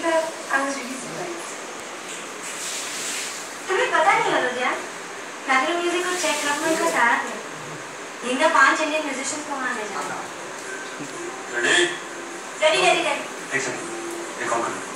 I was really surprised. तुम्हें पता नहीं लगा क्या? बैकग्राउंड म्यूजिक को चेक रखने का सारा है। इंडिया 5 इंडियन म्यूजिशियंस को वहाँ ले जाना। Ready? Ready. एक सेकंड, एक कॉल कर।